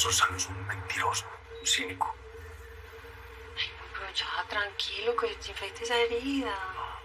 Sorsano es un mentiroso, un cínico. Ay, no, pero ya, tranquilo, que te infecte esa herida.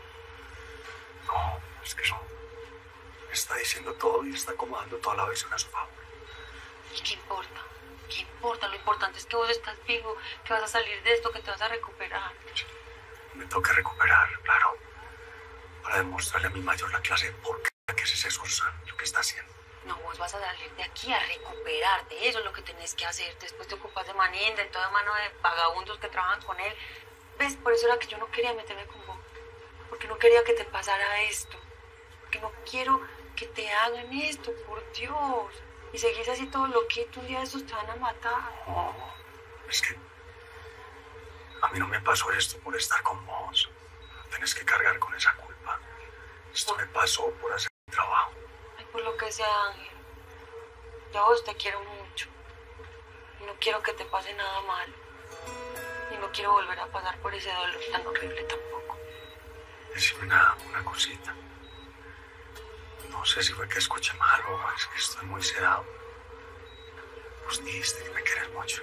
No, es que eso me está diciendo todo y está acomodando toda la versión a su favor. ¿Y qué importa? ¿Qué importa? Lo importante es que vos estás vivo, que vas a salir de esto, que te vas a recuperar. Me tengo que recuperar, claro, para demostrarle a mi mayor la clase de porquería que es ese Sorsano, lo que está haciendo. No, vos vas a salir de aquí a recuperarte. Eso es lo que tenés que hacer. Después te ocupas de Manín, de toda mano de vagabundos que trabajan con él. ¿Ves? Por eso era que yo no quería meterme con vos. Porque no quería que te pasara esto. Porque no quiero que te hagan esto, por Dios. Y seguís así todo loquito, un día de estos te van a matar. No, es que a mí no me pasó esto por estar con vos. Tenés que cargar con esa culpa. Esto me pasó por hacer mi trabajo. Ay, por lo que sea, Ángel. Yo a vos te quiero mucho. Y no quiero que te pase nada malo. Y no quiero volver a pasar por ese dolor tan horrible tampoco. Decime una cosita. No sé si fue que escuché mal o es que estoy muy sedado. Vos dijiste que me querés mucho.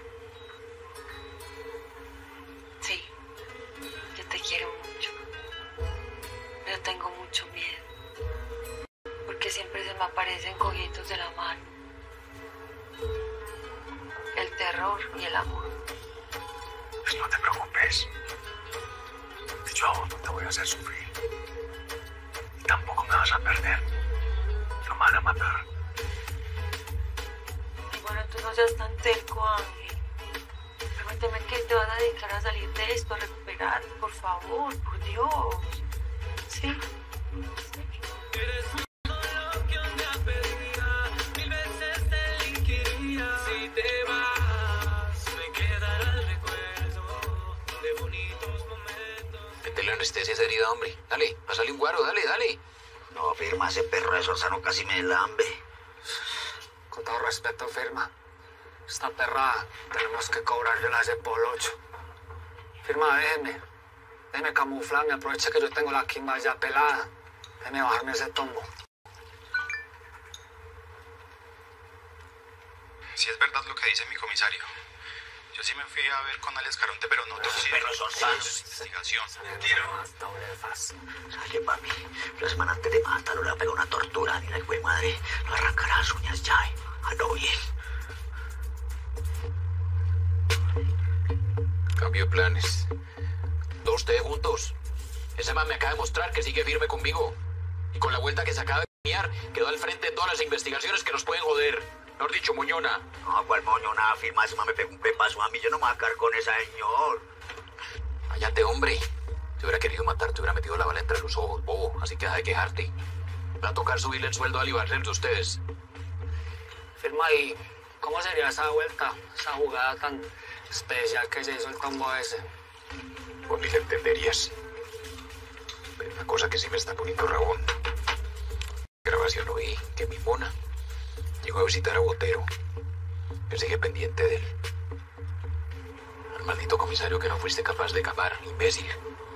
Sí, yo te quiero mucho. Pero tengo mucho miedo. Porque siempre se me aparecen cojitos de la mano. El terror y el amor. Pues no te preocupes. Que yo a vos no te voy a hacer sufrir. Y tampoco me vas a perder. No me van a matar. Y bueno, tú no seas tan terco, Ángel. Prométeme que te vas a dedicar a salir de esto, a recuperar, por favor, por Dios. ¿Sí? Eres todo lo que un día pediría, 1000 veces te elegiría. Si te vas, me quedará el recuerdo de bonitos momentos. Métele anestesia a esa herida, hombre. Dale, pásale un guaro, dale, dale. No, firma, ese perro de Sorsano casi me lambe. Con todo respeto, firma. Esta perra tenemos que cobrarle ese polocho. Firma, déjeme camuflarme, aproveche que yo tengo la quimba ya pelada. Déjeme bajarme ese tombo. Si es verdad lo que dice mi comisario. Yo sí me fui a ver con alias Caronte, pero no Esos perros son sanos. Investigación. Sale, papi. La semana antes de matarlo le pegó una tortura. Ni la hijo de madre. Lo arrancará las uñas ya. A lo bien. Cambio de planes. 2T juntos. Ese man me acaba de mostrar que sigue firme conmigo. Y con la vuelta que se acaba de mirar, quedó al frente de todas las investigaciones que nos pueden joder. Mejor dicho, moñona. No, cuál moñona, firma. Ese man me pegó un pepazo a mí. Yo no me voy a caer con esa señor. Cállate, hombre. Si hubiera querido matar, te hubiera metido la bala entre los ojos, bobo. Así que deja de quejarte. Va a tocar subirle el sueldo al Ibarrer de ustedes. Firma, ¿y cómo sería esa vuelta? Esa jugada tan especial que se hizo el tombo ese. Pues ni le entenderías. Pero una cosa que sí me está poniendo rabón. Grabación oí que mi mona llegó a visitar a Botero. Él sigue pendiente de él. Al maldito comisario que no fuiste capaz de capar, imbécil.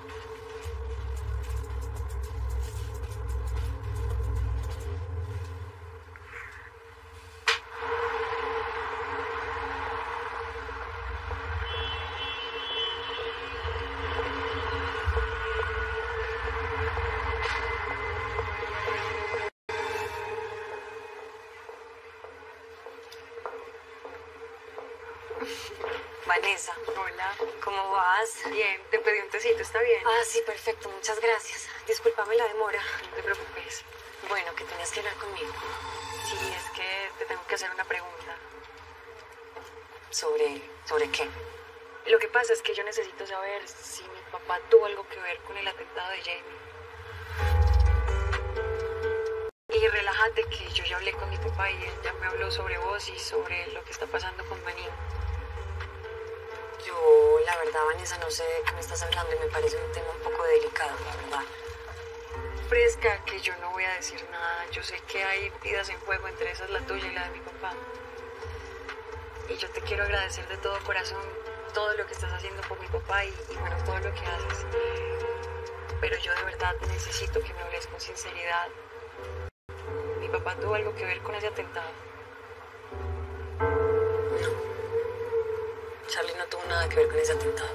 Vanessa. Hola. ¿Cómo vas? Bien, te pedí un tecito, ¿está bien? Ah, sí, perfecto. Muchas gracias. Discúlpame la demora. No te preocupes. Bueno, que tenías que hablar conmigo. Sí, es que te tengo que hacer una pregunta. ¿Sobre qué? Lo que pasa es que yo necesito saber si mi papá tuvo algo que ver con el atentado de Jamie. Y relájate que yo ya hablé con mi papá y él ya me habló sobre vos y sobre lo que está pasando con Manín. Yo, la verdad, Vanessa, no sé de qué me estás hablando y me parece un tema un poco delicado, la verdad. Fresca, que yo no voy a decir nada. Yo sé que hay vidas en juego, entre esas la tuya y la de mi papá. Y yo te quiero agradecer de todo corazón todo lo que estás haciendo por mi papá y bueno, todo lo que haces. Pero yo de verdad necesito que me hables con sinceridad. Mi papá tuvo algo que ver con ese atentado. No. tuvo nada que ver con ese atentado.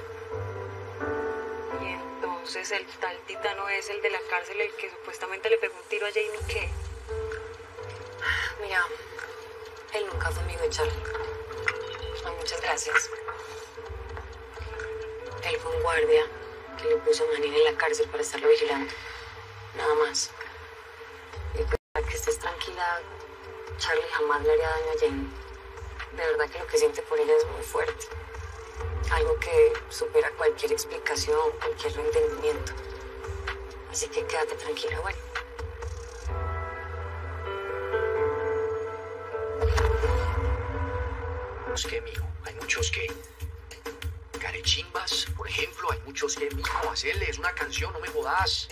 Y entonces el tal Titano es el de la cárcel, el que supuestamente le pegó un tiro a Jamie, ¿qué? Mira, él nunca fue amigo de Charlie. No, muchas gracias. Él fue un guardia que le puso a Manning en la cárcel para estarlo vigilando. Nada más. Y pues, para que estés tranquila, Charlie jamás le haría daño a Jamie. De verdad que lo que siente por ella es muy fuerte. Algo que supera cualquier explicación, cualquier entendimiento. Así que quédate tranquila, bueno. Que, mijo, hay muchos que... Carechimbas, por ejemplo, hay muchos que, mijo, hacerle, es una canción, no me jodas.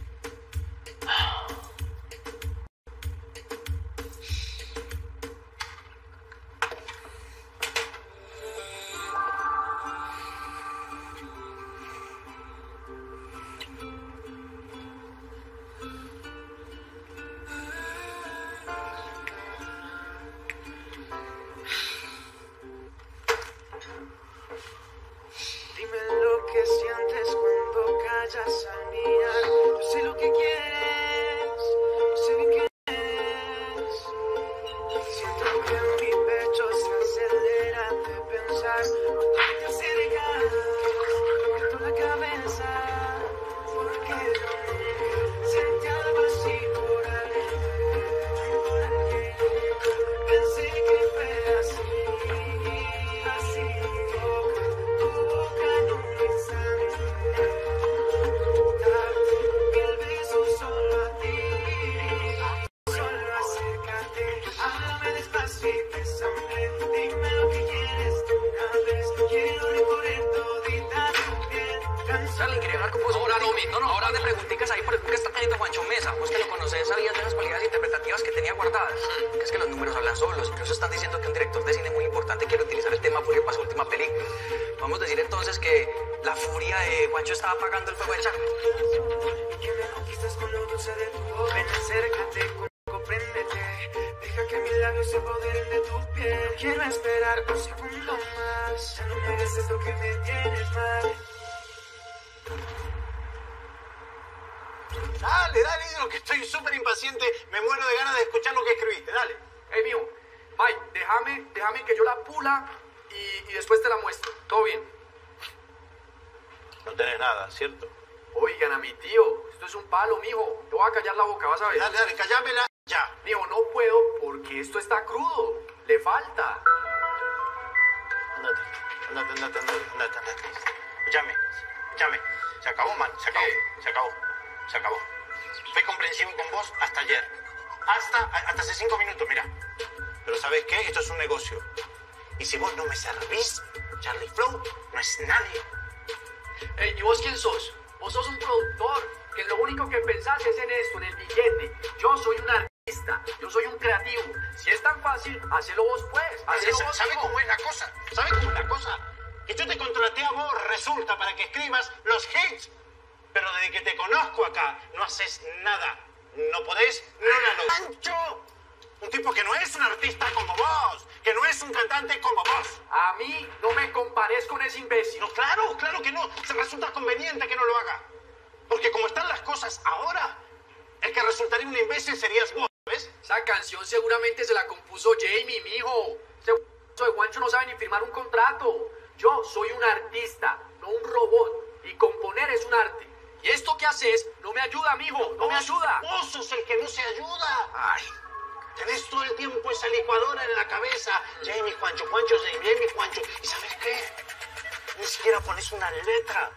Dime lo que sientes cuando callas al mirar. Yo sé lo que quieres, yo sé bien qué eres. Siento que mi pecho se acelera de pensar. Cuando te acercas, me quito la cabeza. Porque yo sentí algo así por alguien. Pensé que fuera así, así. Tu boca en un instante, darte el beso solo a ti, solo acércate, háblame despacio y bésame, dime lo que quieres de una vez, quiero recorrer todita tu piel, Charlie, quería hablar con vos. Ahora no, ahora de preguntitas ahí por el que está teniendo Juancho Mesa. Vos que lo conocés, sabías de las cualidades interpretativas que tenía guardadas. Que es que los números hablan solos. Incluso están diciendo que un director de cine muy importante quiere utilizar el tema Furia para su última película. Vamos a decir entonces que la furia de Juancho estaba apagando el fuego de Charlie. que me conquistas con lo dulce de tu voz, ven acércate, compréndete, deja que mis labios se apoderen de tu piel, quiero esperar un segundo más, ya no mereces lo que me tienes mal. Dale, Dilo, que estoy súper impaciente. Me muero de ganas de escuchar lo que escribiste. Dale. Hey, mijo, Mike, déjame que yo la pula y después te la muestro. ¿Todo bien? No tenés nada, ¿cierto? Oigan, a mi tío, esto es un palo, mijo. Te voy a callar la boca, vas a ver. Dale, callámela ya. Mijo, no puedo porque esto está crudo. Le falta. Andate. Escúchame. Se acabó, man. Se acabó. Fui comprensivo con vos hasta ayer. Hasta hace 5 minutos, mira. Pero ¿sabes qué? Esto es un negocio. Y si vos no me servís, Charlie Flow no es nadie. Hey, ¿y vos quién sos? Vos sos un productor, que lo único que pensás es en esto, en el billete. Yo soy un artista, yo soy un creativo. Si es tan fácil, hacelo vos pues. ¿Sabes cómo es la cosa? Que yo te contraté a vos, resulta, para que escribas los hits. Pero desde que te conozco acá, no haces nada. No podés, no la logras. ¡Pancho! Un tipo que no es un artista como vos, que no es un cantante como vos. A mí no me compares con ese imbécil. No, claro que no. Se resulta conveniente que no lo haga. Porque como están las cosas ahora, el que resultaría un imbécil serías vos, ¿ves? Esa canción seguramente se la compuso Jamie, mijo. Ese de Juancho no sabe ni firmar un contrato. Yo soy un artista, no un robot. Y componer es un arte. Y esto que haces no me ayuda, mijo. No me ayuda. Vos sos el que no se ayuda. Ay, tenés todo el tiempo esa licuadora en la cabeza. Jamie, Juancho, Jamie, Juancho. ¿Y sabes qué? Ni siquiera pones una letra.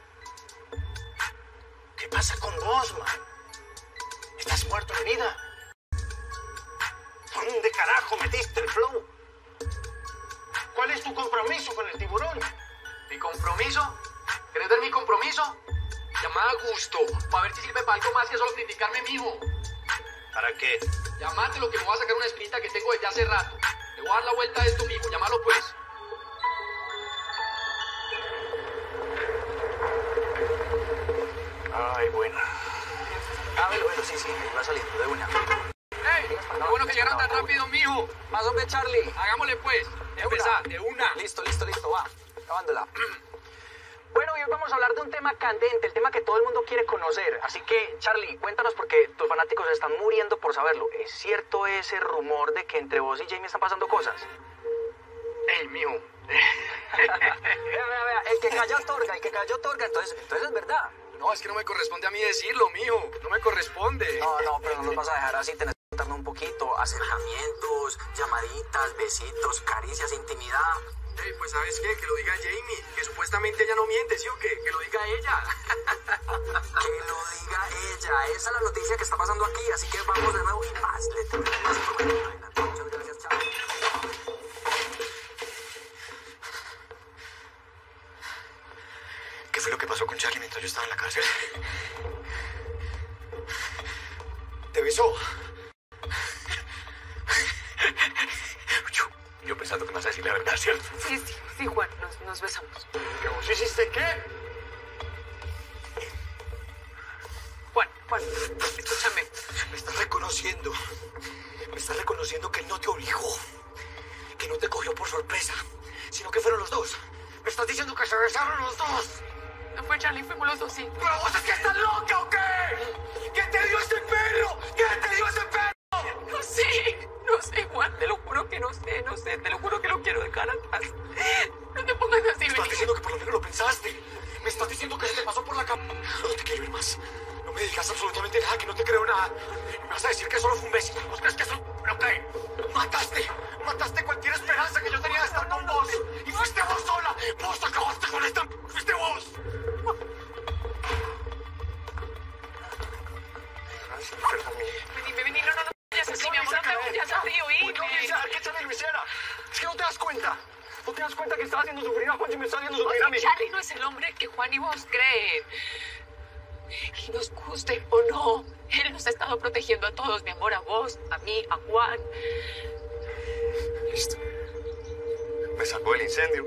¿Qué pasa con vos, man? ¿Estás muerto de vida? ¿Dónde carajo metiste el flow? ¿Cuál es tu compromiso con el tiburón? ¿Mi compromiso? ¿Querés ver mi compromiso? Llamada a Gusto, para ver si sirve para algo más que solo criticarme, mijo. ¿Para qué? Llamátelo que me voy a sacar una espinita que tengo desde hace rato. Le voy a dar la vuelta a esto, mijo. Llámalo pues. Ay, bueno. Bueno, sí, va saliendo de una. ¡Ey! ¡Qué bueno que llegaron tan rápido, mijo! Más hombre, Charlie. Hagámosle pues. Empezá, de una. Listo, va. acabándola. Bueno, y hoy vamos a hablar de un tema candente, el tema que todo el mundo quiere conocer. Así que, Charlie, cuéntanos porque tus fanáticos están muriendo por saberlo. ¿Es cierto ese rumor de que entre vos y Jamie están pasando cosas? ¡Ey, mijo! Vea, el que calla otorga, entonces es verdad. No, es que no me corresponde a mí decirlo, mijo. No me corresponde. No, pero no nos vas a dejar así, tenés que contarnos un poquito. Acercamientos, llamaditas, besitos, caricias, intimidad. Ey, pues ¿sabes qué? Que lo diga Jamie, que supuestamente ella no miente, ¿sí o qué? Que lo diga ella. Que lo diga ella. Esa es la noticia que está pasando aquí, así que vamos de nuevo y más. Le tengo más información adelante. Muchas gracias, chao. ¿Qué fue lo que pasó con Charlie mientras yo estaba en la cárcel? ¿Te besó? Yo pensando que me vas a decir la verdad, ¿cierto? Sí, Juan, nos besamos. ¿Que vos hiciste qué? Juan, escúchame. Me estás reconociendo. Me estás reconociendo que él no te obligó. Que no te cogió por sorpresa. Sino que fueron los dos. Me estás diciendo que se besaron los dos. No fue Charlie, fuimos los dos, sí. ¿Pero vos es que estás loca o qué? ¿Quién te dio ese pelo? ¿Quién te dio ese pelo? No sé, Juan, te lo juro que no sé, te lo juro que lo quiero dejar atrás. No te pongas así, Me estás diciendo que por lo menos lo pensaste. Me estás diciendo que se te pasó por la cabeza. No te quiero ir más. No me digas absolutamente nada, que no te creo nada. Me vas a decir que solo fue un beso. ¿Vos crees que eso? ¿Pero qué? Mataste cualquier esperanza que yo tenía de estar con vos. Y fuiste vos sola. Vos acabaste con esta... Fuiste vos. Vení, no vayas así, mi amor, no te vayas así, oíme. ¿Por qué Charlie lo hiciera? Es que no te das cuenta. ¿No te das cuenta que estaba haciendo sufrir a Juan y me está haciendo sufrir a mí? Charlie no es el hombre que Juan y vos creen. Y nos guste o no, él nos ha estado protegiendo a todos, mi amor, a vos, a mí, a Juan. Listo. Me salvó del incendio.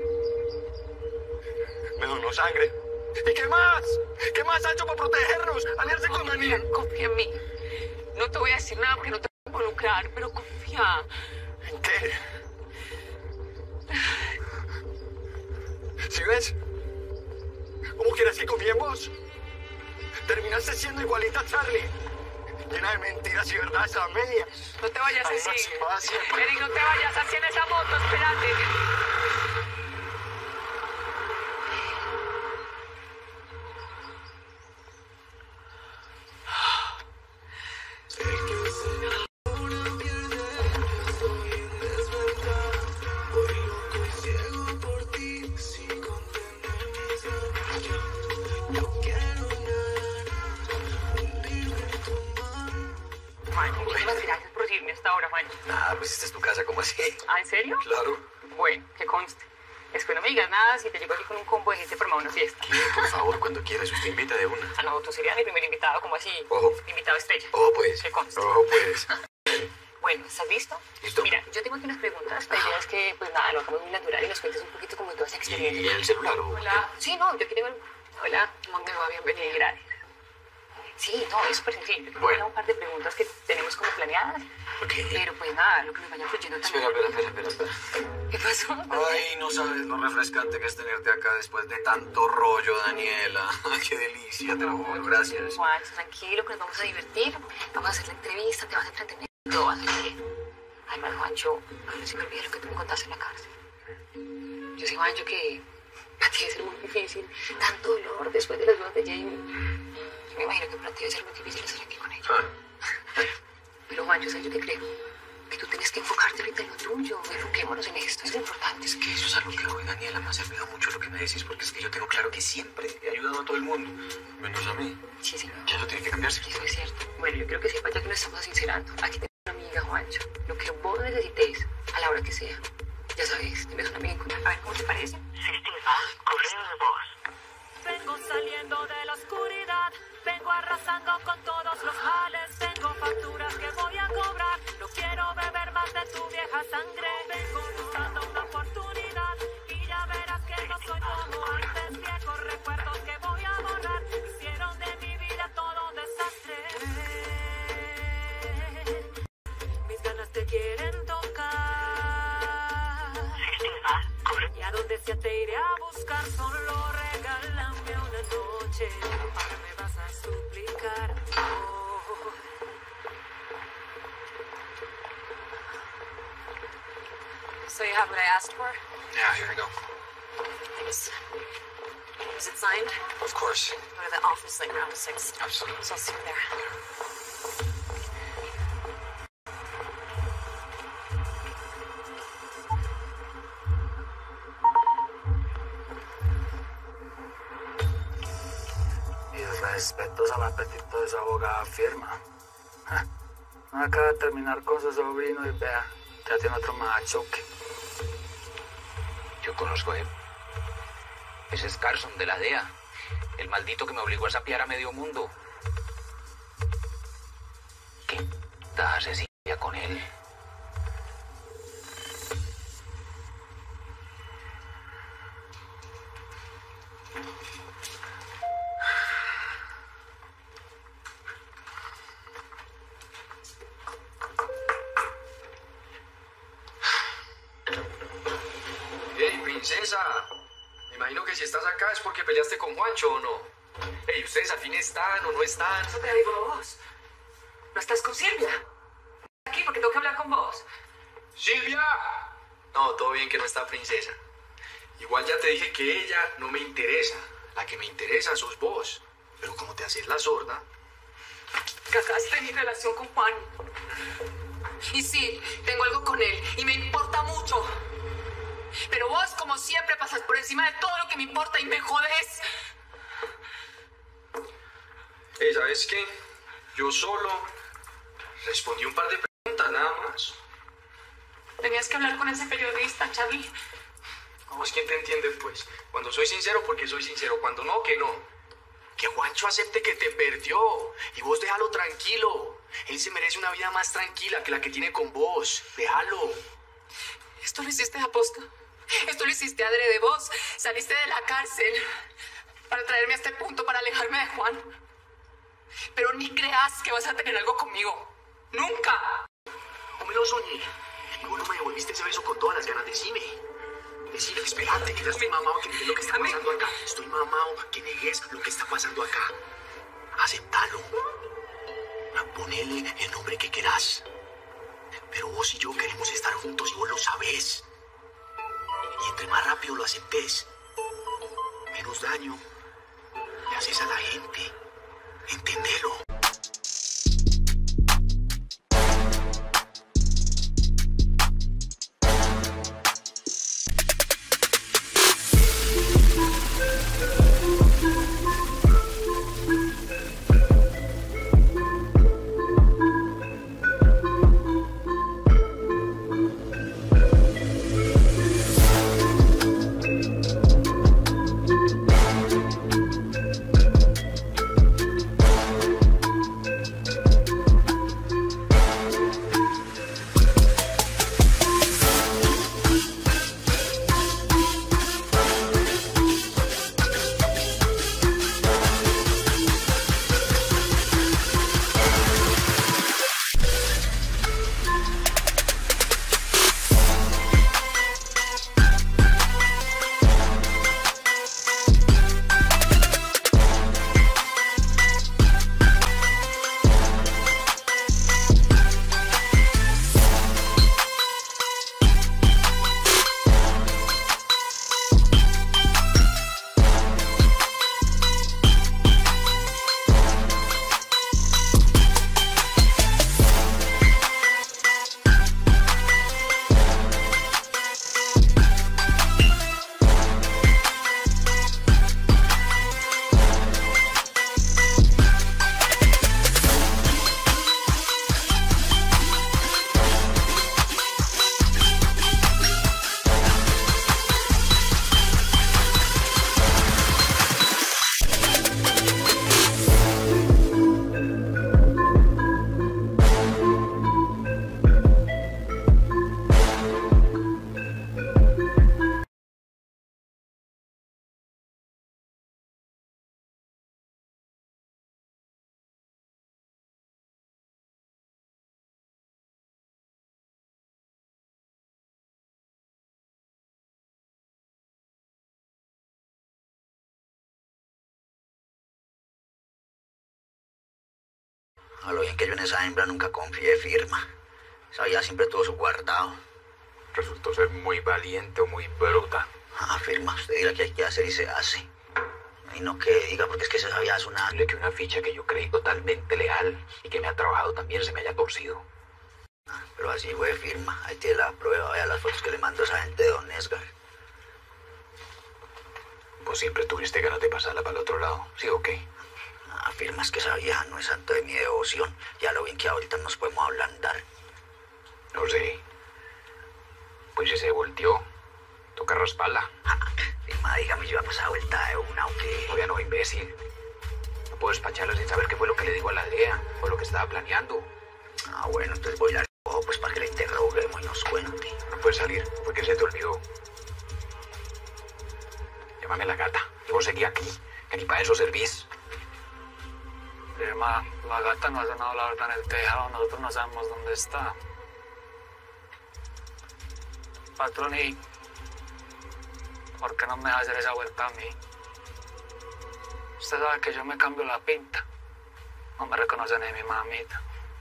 Me donó sangre. ¿Y qué más? ¿Qué más ha hecho para protegernos? Aliarse con Daniel. Confía en mí. No te voy a decir nada porque no te voy a involucrar, pero confía. ¿En qué? ¿Sí ves? ¿Cómo quieres que confiemos? Terminaste siendo igualita a Charlie. Llena de mentiras y verdades a medias. No te vayas Ay, así. Máxima, siempre. Eric, no te vayas así en esa moto, espérate. Muchísimas gracias por irme hasta ahora, Juan. Nada, pues esta es tu casa, ¿cómo así? ¿Ah, en serio? Claro. Bueno, que conste. Después no me digas nada si te llego aquí con un combo de gente para una fiesta. ¿Qué? Por favor, cuando quieras, usted invita de una. Ah, no, tú serías mi primer invitado, como así, Ojo. invitado estrella. Oh, pues. Que conste. Oh, pues. Bueno, ¿estás listo? Listo. Mira, yo tengo aquí unas preguntas. La idea es que, pues nada, lo hagamos muy natural y nos cuentes un poquito como de toda esa experiencia. ¿Y el celular o Hola. Sí, no, yo aquí tengo el... Hola, ¿cómo te va? Bienvenida. Gracias. Sí, no, es súper sencillo. Yo Bueno. tengo un par de preguntas que tenemos como planeadas. Ok. Pero pues nada, lo que nos vaya fluyendo también. Espera. ¿Qué pasó? Ay, no sabes lo refrescante que es tenerte acá después de tanto rollo, Daniela. Qué delicia, te lo juro. Gracias. Juan, tranquilo, que nos vamos a divertir. Vamos a hacer la entrevista, te vas a entretener. Todo va a salir bien. Además, Juancho, no se me olvide lo que tú me contaste en la cárcel. Yo sé, Juancho, que para ti debe ser muy difícil. Tanto dolor después de las dudas de Jamie. Yo me imagino que para ti debe ser muy difícil estar aquí con ella. Pero, Juancho, ¿sabes yo qué creo? Que tú tienes que enfocarte ahorita en lo tuyo. Enfoquémonos en esto, es lo importante. Es que eso es algo que hoy, Daniela, me ha servido mucho lo que me decís, porque es que yo tengo claro que siempre he ayudado a todo el mundo, menos a mí. Sí, señor. Y eso tiene que cambiarse. Eso es cierto. Bueno, yo creo que sepa ya que nos estamos sincerando. Aquí tengo una amiga, Juancho. Lo que vos necesitéis, a la hora que sea. Ya sabéis, tienes una amiga en común. A ver, ¿cómo te parece? Sistema, correo de voz. Vengo saliendo de la oscuridad, vengo arrasando con todos los males, tengo facturas que voy a cobrar, no quiero beber más de tu vieja sangre, vengo buscando una oportunidad y ya verás que no soy como antes, viejos recuerdos que voy a borrar, hicieron de mi vida todo un desastre. Mis ganas te quieren tocar, y a donde sea te iré a buscar. noche, ahora me vas a suplicar amor. So you have what I asked for? Yeah, here we go. Thanks. Is it signed? Of course. Go to the office like around 6. Absolutely. So I'll see you there. Mis respetos al apetito de esa abogada firma. Acaba de terminar con su sobrino y vea, ya tiene otro machoque. Yo conozco a él. Ese es Carson de la DEA. El maldito que me obligó a sapear a medio mundo. ¿Qué? ¿Estás Cecilia con él? Hey, princesa. Me imagino que si estás acá es porque peleaste con Juancho, ¿o no? Hey, ¿ustedes al fin están o no están? Eso te digo a vos. ¿No estás con Silvia? Aquí porque tengo que hablar con vos. ¡Silvia! No, todo bien que no está princesa. Igual ya te dije que ella no me interesa. La que me interesa sos vos. Pero como te haces la sorda... Cagaste mi relación con Juan. Y sí, tengo algo con él y me importa mucho. Pero vos, como siempre, pasas por encima de todo lo que me importa y me jodes. Hey, ¿sabes qué? Yo solo respondí un par de preguntas, nada más. Tenías que hablar con ese periodista, Charlie. ¿Vos quién te entiende, pues? Cuando soy sincero, porque soy sincero. Cuando no, que no. Que Juancho acepte que te perdió. Y vos déjalo tranquilo. Él se merece una vida más tranquila que la que tiene con vos. Déjalo. Esto lo hiciste a posta. Esto lo hiciste adrede. Vos saliste de la cárcel para traerme a este punto, para alejarme de Juan. Pero ni creas que vas a tener algo conmigo. ¡Nunca! No me lo soñé. Y vos no me devolviste ese beso con todas las ganas. Decime. Decime, espérate, que ya estoy mamado que negues lo que está pasando acá. Estoy mamado que negues lo que está pasando acá. Aceptalo. Ponele el nombre que querás. Pero vos y yo queremos estar juntos y vos lo sabés. Y entre más rápido lo aceptes, menos daño le haces a la gente. Entendelo. A lo bien que yo en esa hembra nunca confié, firma. Esa vieja siempre tuvo su guardado. Resultó ser muy valiente o muy bruta. Ah, firma, usted dirá que hay que hacer y se hace. Y no que diga, porque es que esa vieja es una... Que una ficha que yo creí totalmente leal y que me ha trabajado también se me haya torcido. Pero así fue, firma. Ahí tiene la prueba, vea las fotos que le mandó esa gente de Don Esgar. Pues siempre tuviste ganas de pasarla para el otro lado, ¿sí o qué? Ah, firma, es que esa vieja no es santo de mi devoción. Ya lo bien que ahorita nos podemos ablandar. No sé. Pues si se volteó, toca rasparla. Firma, dígame, yo iba a pasar vuelta de una o qué. Oiga, no, imbécil. No puedo despacharla sin saber qué fue lo que le digo a la aldea o lo que estaba planeando. Ah, bueno, entonces voy a la recojo, pues para que la interroguemos y nos cuente. No puedes salir, porque se te olvidó. Llámame a la gata, y vos seguí aquí, que ni para eso servís. Firma, la gata no ha sonado la verdad en el tejado, nosotros no sabemos dónde está. Patrón, ¿y por qué no me deja hacer esa vuelta a mí? Usted sabe que yo me cambio la pinta. No me reconoce ni mi mamita.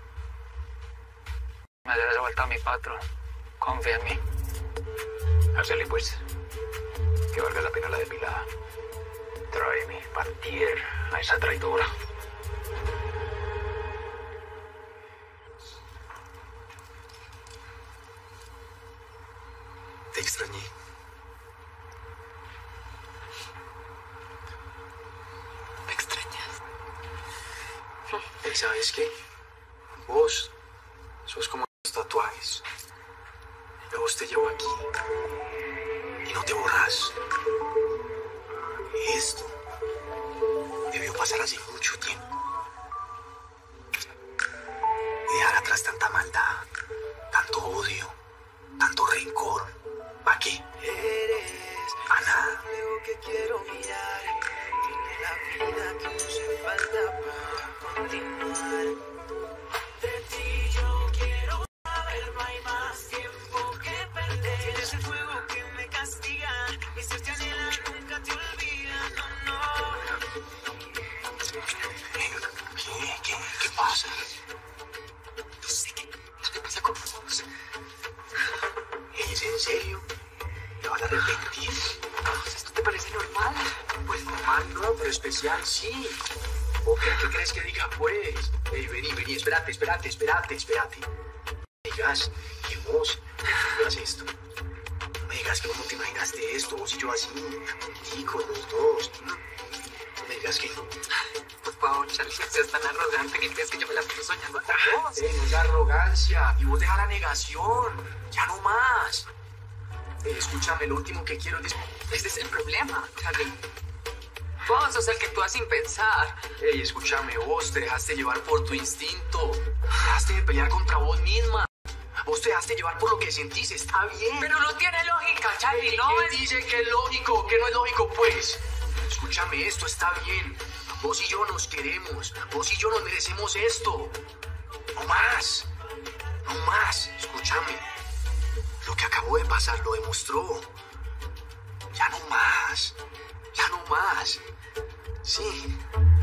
Me hace esa vuelta a mi patrón. Confía en mí. Hacele pues. Que valga la pena la depilada. Tráeme, Partier, a esa traidora. Te extrañé. ¿Me extrañas? ¿Y sabes qué? Vos sos como los tatuajes. Yo vos te llevo aquí y no te borras. Esto debió pasar hace mucho tiempo. Y dejar atrás tanta maldad, tanto odio, tanto rencor. ¿Para qué? A nada. Que quiero mirar, tiene la vida que no hace falta para continuar. De ti yo quiero saber, no hay más tiempo que perder. Tienes el fuego que me castiga, mi ser te anhela, nunca te olvida, no. ¿Qué pasa? No sé qué pasa con vos. ¿Es en serio? ¿Te vas a arrepentir? ¿Esto te parece normal? Pues normal no, pero especial sí. ¿O qué crees que diga pues? Ey, vení, espérate. Digas que vos hagas esto. No me digas que vos no te imaginaste esto, vos y yo así, contigo, los dos. No me digas que no. Por favor, Charlie, no seas tan arrogante que crees que yo me la estoy soñando con vos. No es arrogancia. Y vos deja la negación. Ya no más. Escúchame, lo último que quiero es... Ese es el problema, Charlie. Vos sos el que actúa sin pensar. Ey, escúchame, vos te dejaste llevar por tu instinto. Dejaste de pelear contra vos misma. Vos te dejaste llevar por lo que sentís, está bien. Pero no tiene lógica, Charlie, no ¿Qué dice que es lógico? ¿Qué no es lógico, pues? Escúchame, esto está bien. Vos y yo nos queremos. Vos y yo nos merecemos esto. No más. No más. Escúchame. Lo que acabó de pasar lo demostró. Ya no más. Ya no más. Sí.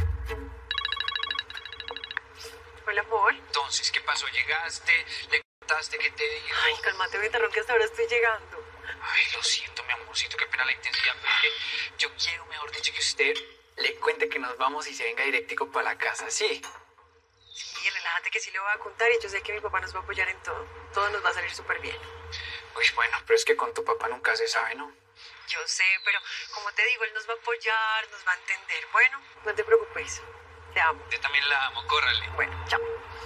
Hola, amor. Entonces, ¿qué pasó? ¿Llegaste? ¿Le contaste qué te dijo? Ay, cálmate, Betarrón, que hasta ahora estoy llegando. Ay, lo siento, mi amorcito, qué pena la intensidad, pero es que yo quiero, mejor dicho, que usted le cuente que nos vamos y se venga directico para la casa, ¿sí? Sí, relájate que sí le voy a contar y yo sé que mi papá nos va a apoyar en todo. Todo nos va a salir súper bien. Uy, bueno, pero es que con tu papá nunca se sabe, ¿no? Yo sé, pero como te digo, él nos va a apoyar, nos va a entender. Bueno, no te preocupes. Te amo. Yo también la amo, córrale. Bueno, chao.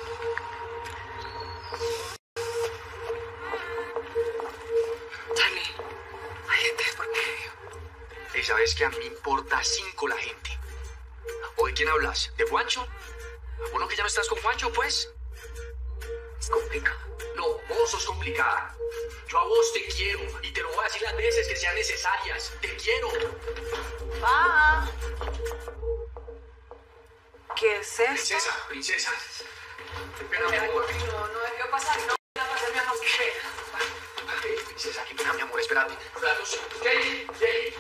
Charlie, hay gente por medio. Y sabes que a mí me importa 5 la gente. ¿O de quién hablas? ¿De Juancho? ¿Bueno que ya no estás con Juancho, pues? Es complicado. No, vos sos complicada. Yo a vos te quiero y te lo voy a decir las veces que sean necesarias. Te quiero. Pa. ¿Qué es eso? Princesa. Qué pena, mi amor. No debió pasar, no voy a pasar, mi amor, qué pena. Princesa, qué pena, mi amor, espérate. Jay.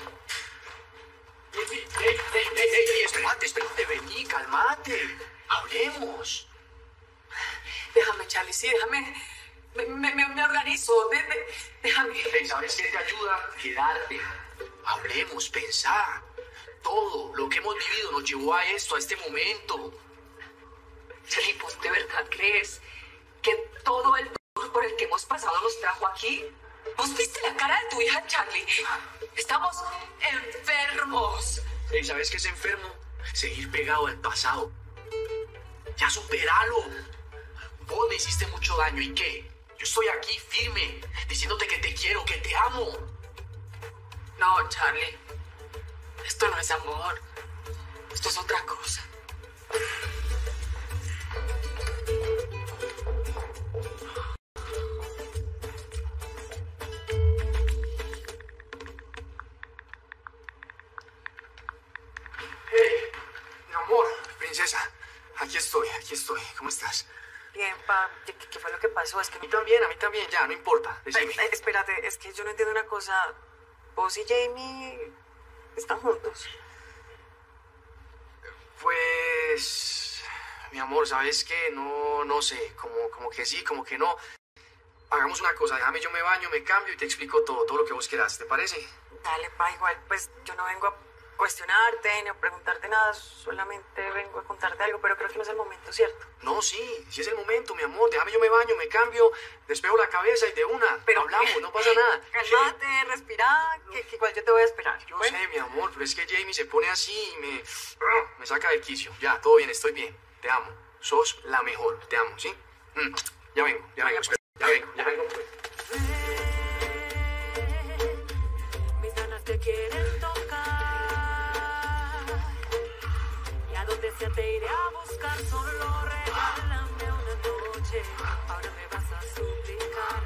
Ey, espérate, vení, cálmate. Hablemos. Charlie, sí, déjame. Me organizo. Déjame. Hey, ¿sabes qué te ayuda? Quedarte. Hablemos, pensá. Todo lo que hemos vivido nos llevó a esto, a este momento. Charlie, ¿vos de verdad crees que todo el dolor por el que hemos pasado nos trajo aquí? ¿Vos viste la cara de tu hija, Charlie? Estamos enfermos. Hey, ¿sabes qué es enfermo? Seguir pegado al pasado. Ya superalo. Vos me hiciste mucho daño, ¿y qué? Yo estoy aquí firme, diciéndote que te quiero, que te amo. No, Charlie. Esto no es amor. Esto es otra cosa. Hey, mi amor, princesa. Aquí estoy. ¿Cómo estás? Bien, pa, ¿qué fue lo que pasó? Es que A mí también, ya, no importa. Decime. Espérate, es que yo no entiendo una cosa. ¿Vos y Jamie están juntos? Pues, mi amor, ¿sabes qué? No sé, como que sí, como que no. Hagamos una cosa, déjame, yo me baño, me cambio y te explico todo lo que vos quieras, ¿te parece? Dale, pa, igual, pues yo no vengo a cuestionarte ni a preguntarte nada, solamente vengo a contarte algo, pero creo que no es el momento, ¿cierto? No, sí es el momento, mi amor, déjame, yo me baño, me cambio, despejo la cabeza y de una, pero hablamos, no pasa nada. Cálmate, respira, que igual yo te voy a esperar. Yo sé, mi amor, pero es que Jamie se pone así y me saca del quicio. Ya, todo bien, estoy bien, te amo, sos la mejor, te amo, ¿sí? Ya vengo, espera, ya vengo. Mis ganas te quieren tocar. Y a donde sea te iré a buscar. Solo regálame una noche. Ahora me vas a suplicar.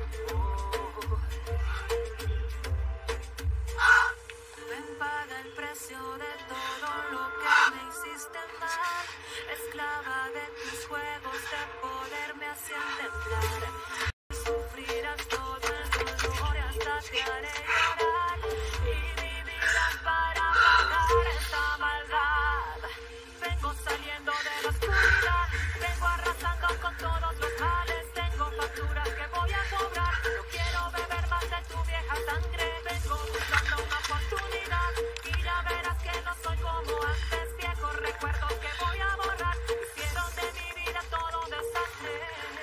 Ven, paga el precio de todo lo que me hiciste mal. Esclava de tus juegos de poder me hacían temblar. Sufrirás todo el dolor hasta te haré llorar y vivirás para pagar esta maldad. Vengo saliendo de la oscuridad, vengo arrasando con todos los males. Tengo facturas que voy a cobrar, no quiero beber más de tu vieja sangre. Vengo buscando una oportunidad y ya verás que no soy como antes. Viejos recuerdos que voy a borrar, hicieron de mi vida todo desastre.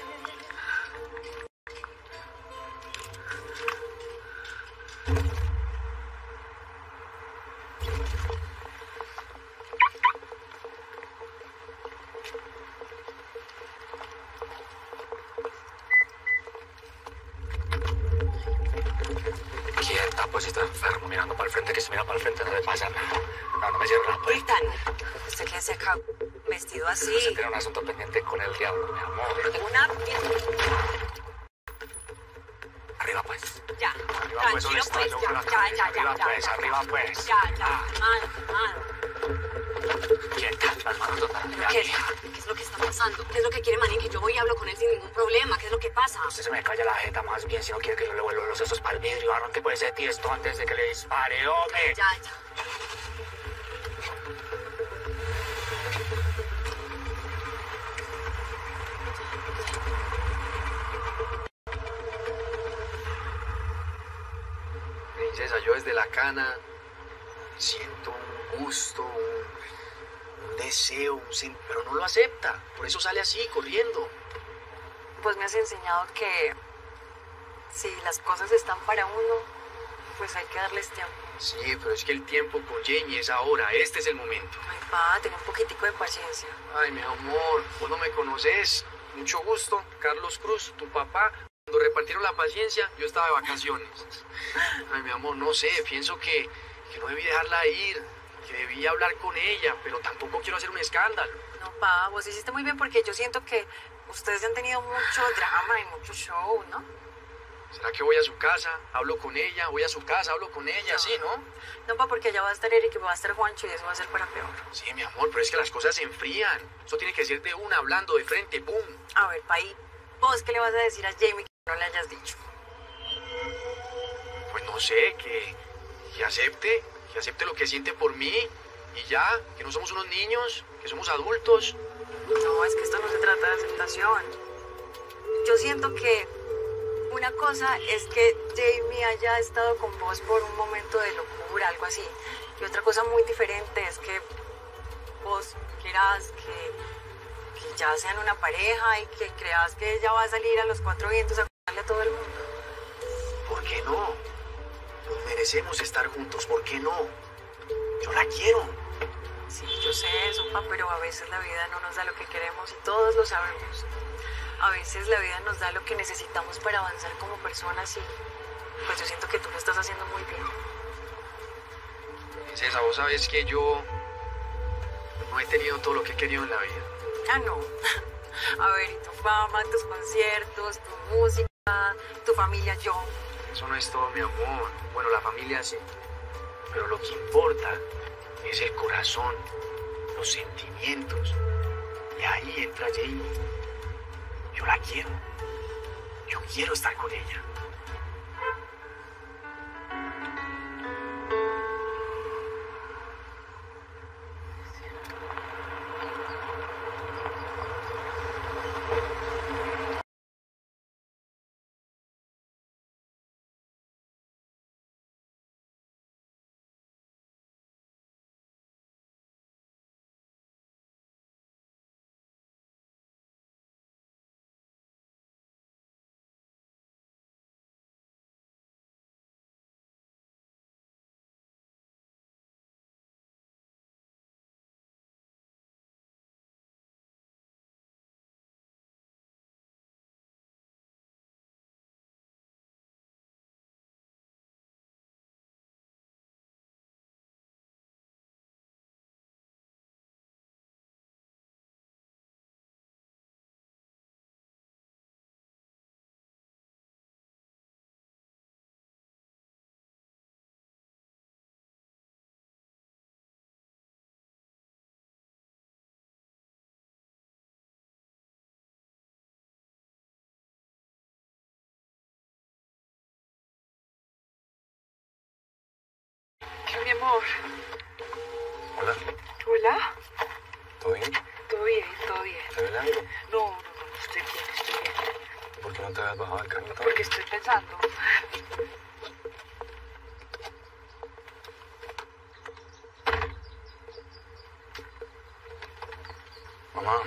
Quieta, pues si está enfermo, mirando para el frente, que se mira para el frente no le pasa nada. No me cierra la puerta. Brittany, ¿usted qué se acaba vestido así? Usted tiene un asunto pendiente con el diablo, mi amor. Tengo una... Arriba, pues. Ya, Arriba, pues, tranquilo, pues, ya. Arriba, pues. Ya, mano. Quieta, las manos donde la ¿Qué es lo que está pasando? ¿Qué es lo que quiere Manín? Que yo voy y hablo con él sin ningún problema. ¿Qué es lo que pasa? Usted se me calla la jeta más bien si no quiere que yo le vuelva los sesos para el vidrio. Arranque por ese tiesto antes de que le dispare, hombre. Ya. Princesa, yo desde la cana siento un gusto, un deseo, pero no lo acepta. Por eso sale así, corriendo. Pues me has enseñado que si las cosas están para uno, pues hay que darles tiempo. Sí, pero es que el tiempo con Jamie es ahora, este es el momento. Ay, pa, ten un poquitico de paciencia. Ay, mi amor, vos no me conoces. Mucho gusto, Carlos Cruz, tu papá. Cuando repartieron la paciencia, yo estaba de vacaciones. Ay, mi amor, no sé, pienso que no debí dejarla ir, que debí hablar con ella, pero tampoco quiero hacer un escándalo. No, pa, vos hiciste muy bien porque yo siento que ustedes ya han tenido mucho drama y mucho show, ¿no? ¿Será que voy a su casa, hablo con ella, voy a su casa, hablo con ella, no. Sí, ¿no? No, pa, porque allá va a estar Eric y va a estar Juancho y eso va a ser para peor. Sí, mi amor, pero es que las cosas se enfrían. Eso tiene que ser de una, hablando de frente, ¡pum! A ver, pa, ¿y vos qué le vas a decir a Jamie que no le hayas dicho? Pues no sé, que acepte lo que siente por mí y ya, que no somos unos niños, que somos adultos. No, es que esto no se trata de aceptación. yo siento que una cosa es que Jamie haya estado con vos por un momento de locura, algo así. Y otra cosa muy diferente es que vos quieras que ya sean una pareja y que creas que ella va a salir a los cuatro vientos a contarle a todo el mundo. ¿Por qué no? Nos merecemos estar juntos, ¿por qué no? Yo la quiero. Sí, yo sé eso, pa, pero a veces la vida no nos da lo que queremos y todos lo sabemos. A veces la vida nos da lo que necesitamos para avanzar como personas y pues yo siento que tú lo estás haciendo muy bien. César, vos sabes que yo no he tenido todo lo que he querido en la vida. Ah, no. A ver, y tu fama, tus conciertos, tu música, tu familia, yo. Eso no es todo, mi amor. Bueno, la familia sí. Pero lo que importa es el corazón, los sentimientos. Y ahí entra Jamie. Yo la quiero. Yo quiero estar con ella. Mi amor. Hola. Hola. ¿Todo bien? Todo bien, todo bien. ¿Te duele algo? No, estoy bien, estoy bien. ¿Por qué no te has bajado el carro? Porque estoy pensando. Mamá.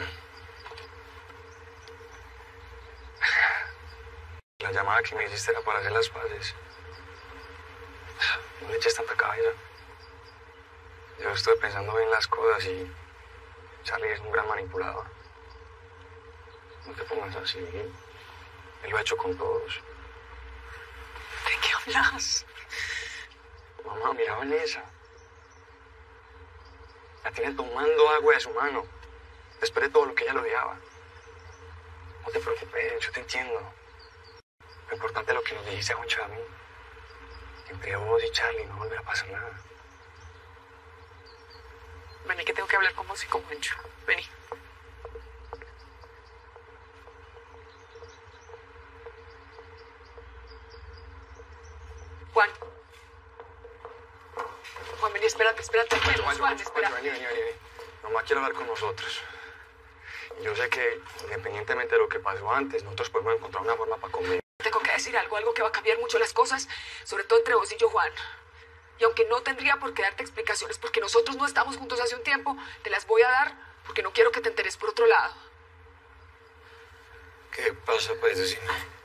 La llamada que me hiciste era para hacer las paces. No le eches tanta cabeza. Yo estuve pensando bien las cosas y Charlie es un gran manipulador. No te pongas así. Él lo ha hecho con todos. ¿De qué hablas? Mamá, mira a Vanessa. La tiene tomando agua de su mano. Después de todo lo que ella lo odiaba. No te preocupes, yo te entiendo. Lo importante es lo que nos dijiste a Juancho y a mí. Entre vos y Charlie no volverá a pasar nada. Vení, que tengo que hablar con vos y con Juancho. Vení. Juan. Juan, vení, espérate. Juan, espera. Vení. Mamá quiere hablar con nosotros. Y yo sé que, independientemente de lo que pasó antes, nosotros podemos encontrar una forma para comer. Tengo que decir algo que va a cambiar mucho las cosas, sobre todo entre vos y yo, Juan. Y aunque no tendría por qué darte explicaciones porque nosotros no estamos juntos hace un tiempo, te las voy a dar porque no quiero que te enteres por otro lado. ¿Qué pasa, pues, decir?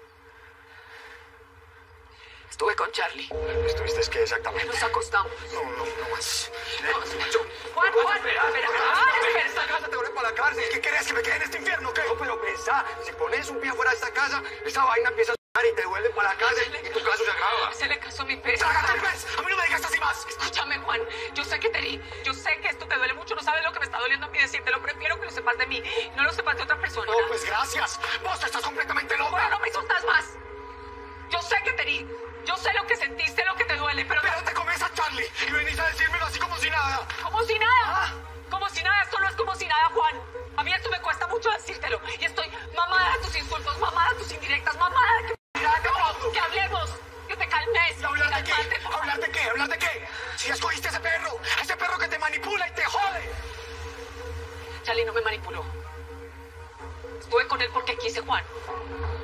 Estuve con Charlie. ¿Estuviste qué exactamente? Nos acostamos. No más. Juan, espera. Esta casa te vuelve para la cárcel. ¿Qué querés, que me quede en este infierno o qué? No, pero pensá, si pones un pie fuera de esta casa, esa vaina empieza a sonar y te vuelve para la cárcel y tu caso se agrava. Se le casó mi pez. ¡Trágate el pez! ¡A mí no me digas así más! Escúchame, Juan. Yo sé que te herí. Yo sé que esto te duele mucho. No sabes lo que me está doliendo a mí decírtelo. Prefiero que lo sepas de mí. No lo sepas de otra persona. No, pues gracias. Vos estás completamente loca. Bueno, no me insultas más. Yo sé que te herí. Yo sé lo que sentiste, lo que te duele, pero te comes a Charlie y venís a decírmelo así como si nada. ¿Como si nada? Como si nada. Esto no es como si nada, Juan. A mí esto me cuesta mucho decírtelo. Y estoy mamada de tus insultos, mamada de tus indirectas, mamada de que hablemos, que te calmes. ¿Y hablar de qué? ¿Hablar de qué? ¿Hablar de qué? Si escogiste a ese perro que te manipula y te jode. Charlie no me manipuló. Estuve con él porque quise, Juan.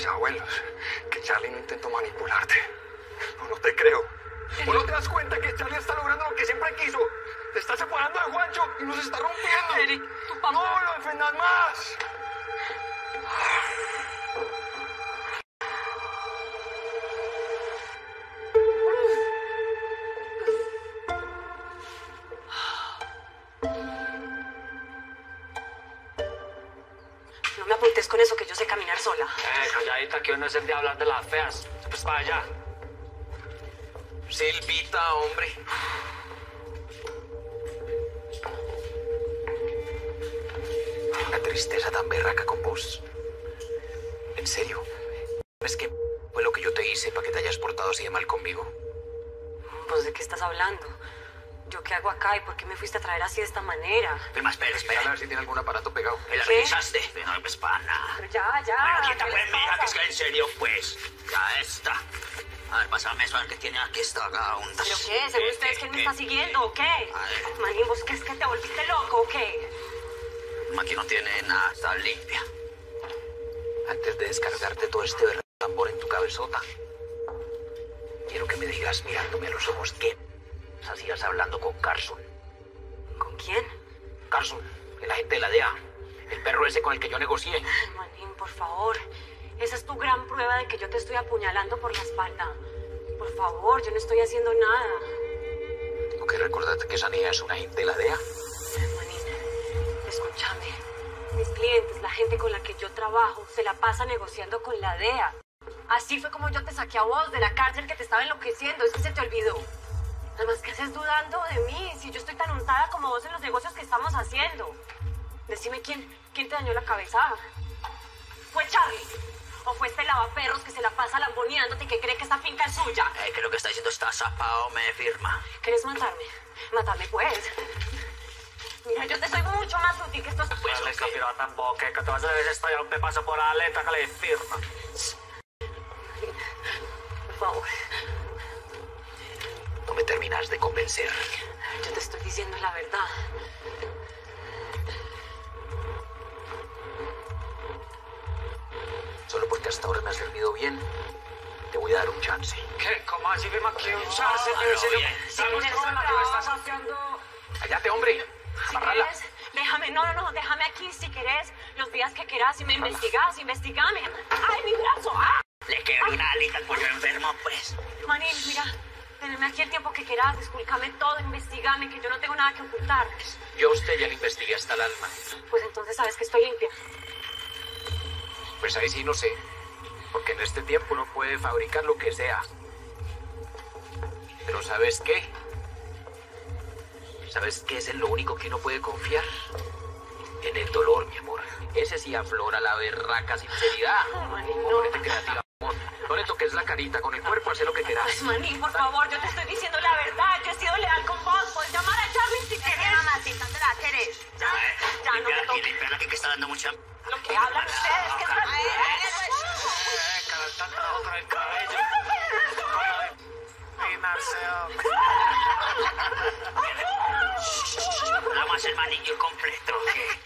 abuelos que Charlie no intentó manipularte. No te creo. ¿O no te das cuenta que Charlie está logrando lo que siempre quiso? Te está separando de Juancho y nos está rompiendo. Eric, tu papá... ¡No lo defendas más! No me apuntes con eso, que yo sé caminar sola. Calladita, que hoy no es el día de hablar de las feas. Pues para allá. Silvita, hombre. Una tristeza tan berraca con vos. En serio. ¿Sabes qué fue lo que yo te hice para que te hayas portado así de mal conmigo? Pues, ¿de qué estás hablando? ¿Yo qué hago acá y por qué me fuiste a traer así de esta manera? Firma, espera. A ver si tiene algún aparato pegado. ¿Me la ¿Qué? revisaste? No, pues para nada. Pero ya. Bueno, quieta ¿qué pues, les mija, pasa? que es que en serio, pues. Ya está. A ver, pásame eso, a ver qué tiene aquí esta vagabunda. ¿Pero qué? ¿Según ustedes quién me está siguiendo o qué? Manín, ¿vos qué es que te volviste loco o qué? Aquí no tiene nada, está limpia. Antes de descargarte todo este tambor en tu cabezota, quiero que me digas mirándome a los ojos qué hacías hablando con Carson. ¿Con quién? Carson, el agente de la DEA. El perro ese con el que yo negocié. Ay, Manín, por favor. Esa es tu gran prueba de que yo te estoy apuñalando por la espalda. Por favor, yo no estoy haciendo nada. Tengo que recordarte que esa niña es una agente de la DEA. Manín, escúchame. Mis clientes, la gente con la que yo trabajo, se la pasa negociando con la DEA. Así fue como yo te saqué a vos de la cárcel que te estaba enloqueciendo. Es que se te olvidó. Además, ¿qué haces dudando de mí? Si yo estoy tan untada como vos en los negocios que estamos haciendo. Decime quién te dañó la cabeza. ¿Fue Charlie? ¿O fue este lavaperros que se la pasa lamboneándote y que cree que esta finca es suya? Que lo que está diciendo está zapado, me firma. ¿Querés matarme? Mátame, pues. Mira, yo te soy mucho más útil que estos... Pues esta pirata en boque, que te vas a ver esto ya un pepazo por la letra que le firma. Por favor. No me terminas de convencer. Yo te estoy diciendo la verdad. Solo porque hasta ahora me has servido bien, te voy a dar un chance. ¿Qué? ¿Cómo así firma que un chance? Pero si sabemos que esta nativa estás haciendo... ¡Cállate, hombre! Si querés, déjame, no, déjame aquí si querés, los días que quieras y me investigame. ¡Ay, mi brazo! ¡Ah! Le quedó una alita al pollo enfermo, pues. Manín, mira, teneme aquí el tiempo que quieras, discúlcame todo, investigame, que yo no tengo nada que ocultar. Yo a usted ya le investigué hasta el alma. Pues entonces sabes que estoy limpia. Pues ahí sí no sé, porque en este tiempo uno puede fabricar lo que sea. Pero ¿sabes qué? ¿Sabes qué es en lo único que uno puede confiar? En el dolor, mi amor. Ese sí aflora la berraca sinceridad. Manín, no. Ponete creativa, amor. No le toques la carita, con el cuerpo haz lo que quieras. Pues, Manín, por favor, yo te estoy diciendo la verdad. Yo he sido leal con vos. Puedes llamar a Charlie si querés. Mamacita, te la querés. Ya no me toques. Limpiala aquí que está dando mucha... Lo que hablan ustedes, que están... calentando con el cabello. Peinarse. Vamos a hacer manillo completo, ¿qué?